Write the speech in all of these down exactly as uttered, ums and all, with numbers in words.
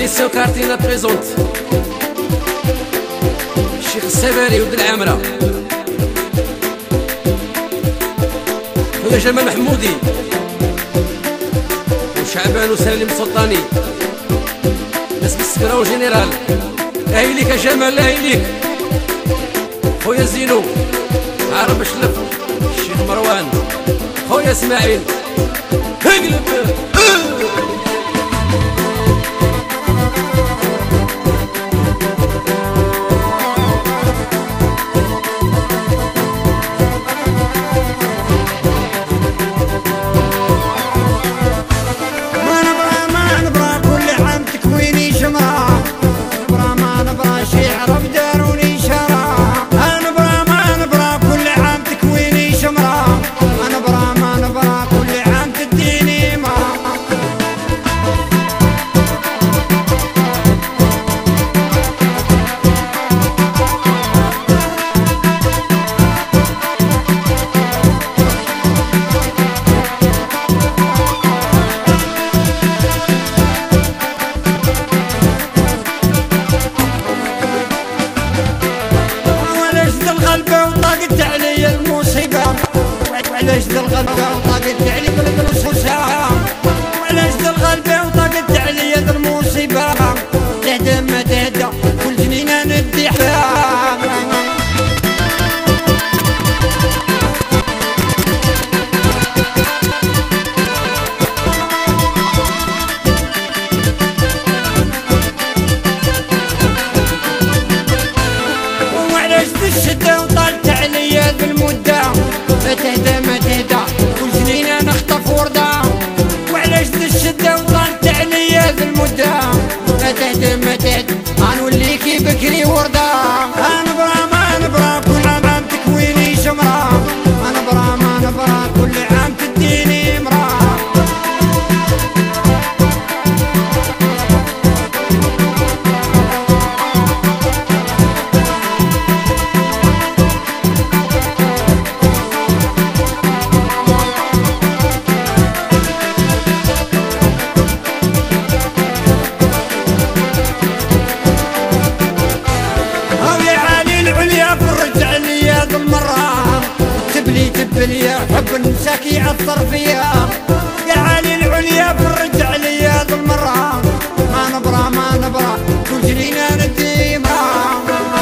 l'émission Cartina présente الشيخ السباري ولد العامرة خويا جمال محمودي وشعبان وسالم سلطاني ناس بالسكرة وجنرال. اهي ليك يا جمال، اهي ليك خويا زينو عرب شلف الشيخ مروان خويا اسماعيل اقلب. وعلاش ذا الغلبة وطاقت علي بالمصوصة، وعلاش ذا الغلبة وطاقت علي ذا المصيبة، تهدى ما تهدى كل جنينة ندي حباب. وعلاش ذا الشدة وطالت علي بالمدة، ما تهدى ما تهدى كل جنينة نخطف وردة، وعلاش ذا الشدة وطالت عليا ذا المدة، ما تهدى ما تهدى غنوليكي بكري وردة. نبرا ما نبرا كل عام تكويني شمرة، نبرا ما نبرا كل عام تديني مرا. تبلي حب النساك يعطر فيها، يا عالي العليا بالرجع لي ذا المرة، ما نبرا ما نبرا كل جنينة ندي مرا.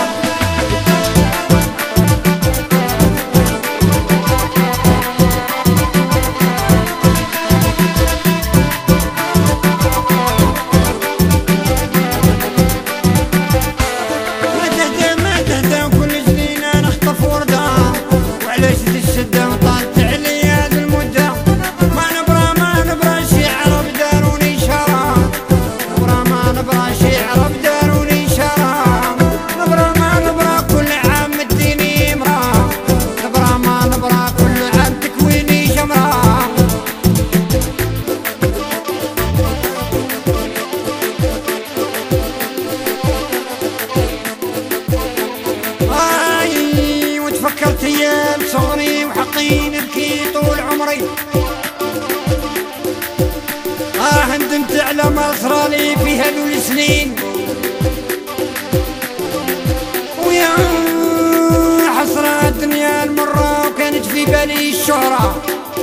ما تهدى ما تهدى كل جنينة نخطف وردة، وعلاش ذي الشدة وطالت عليا ذي المدة، ما نبرا ما نبرا شي عرب داروني شرا، نبرا ما نبرا شي عرب داروني شرا، نبرا ما نبرا كل عام مديني مرا، نبرا ما نبرا كل عام تكويني شمرا. آي وتفكرت ايام صغري وحقي نبكي طول عمري، اه ندمت على ما صرالي في هذو السنين، ويا حسرة الدنيا المرة وكانت في بالي الشهرة،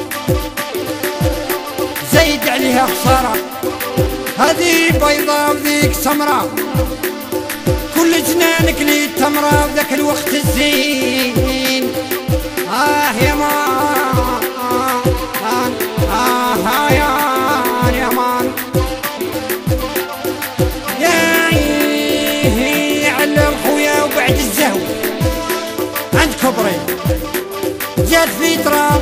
زايد عليها خسارة هذه بيضة وذيك سمرة، كل جنانك لي التمرة وذاك الوقت الزين. آه يا مان آه, آه, آه يا مان يا مان يا علم خويا وبعد الزهو عند كبري جات في تراب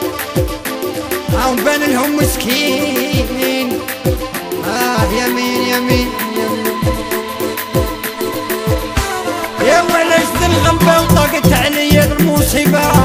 عم بان لهم مسكين. آه يمين يمين يا وعلاش ذا الغلبة وطاقت عليا المصيبة،